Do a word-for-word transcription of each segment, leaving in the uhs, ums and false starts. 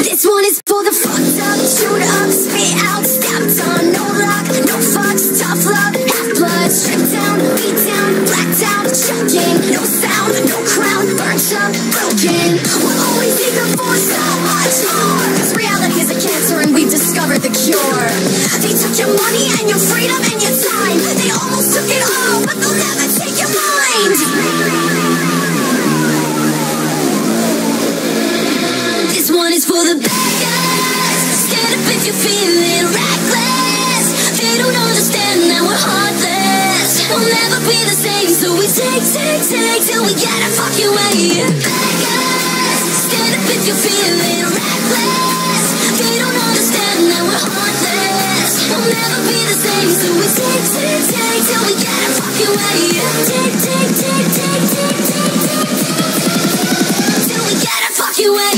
This one is for the fucked up, chewed up, spit out, stepped on. No luck, no fucks, tough love, half blood, stripped down, beat down, blacked out, choking. No sound, no crown, burnt up, broken. We're always eager for so much more, cause reality is a cancer and we've discovered the cure. They took your money and your freedom and your time. They almost took it all, but they'll never take your mind. This one is for the bad guys. Stand up if you're feeling reckless. They don't understand that we're heartless. We'll never be the same, so we take, take, take till we get our fucking way. Bad guys. Stand up if you're feeling reckless. They don't understand that we're heartless. We'll never be the same, so we take, take, take till we get our fucking way. Take, take, take, take, take, take, take, take till we get our fucking way.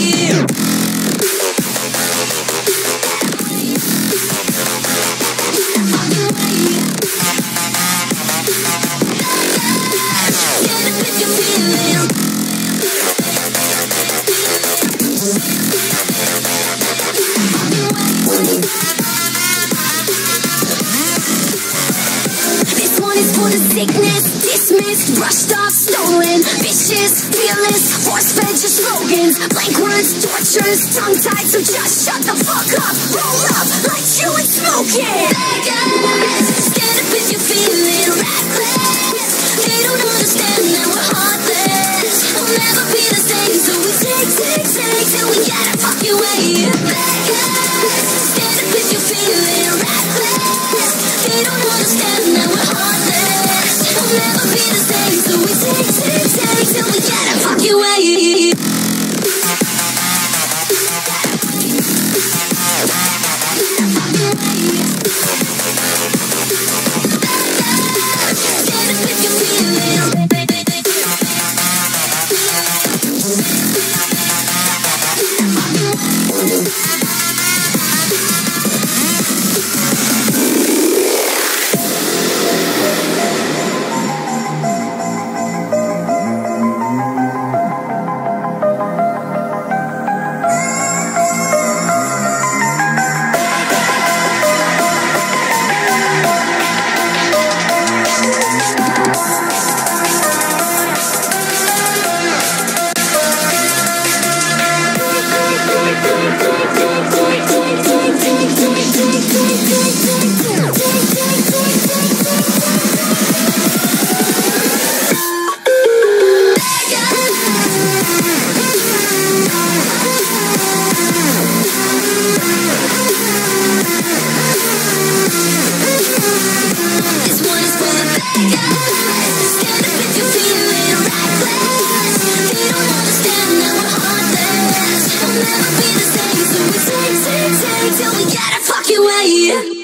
Sickness, dismissed, brushed off, stolen. Vicious, fearless, force-fed your slogans. Blank words, tortures, tongue-tied, so just shut the fuck up. Roll up, like you and smoke it. Bad guys, stand up if you're feeling reckless. They don't understand that we're heartless. We'll never be the same, so we take, take, take till we get our fucking way. Bad guys, stand up if you're feeling reckless. They don't understand that we're heartless. We'll never be the same, so we take, take, take till we get our fucking way. Stand up if you're feeling. Till we get our fucking way.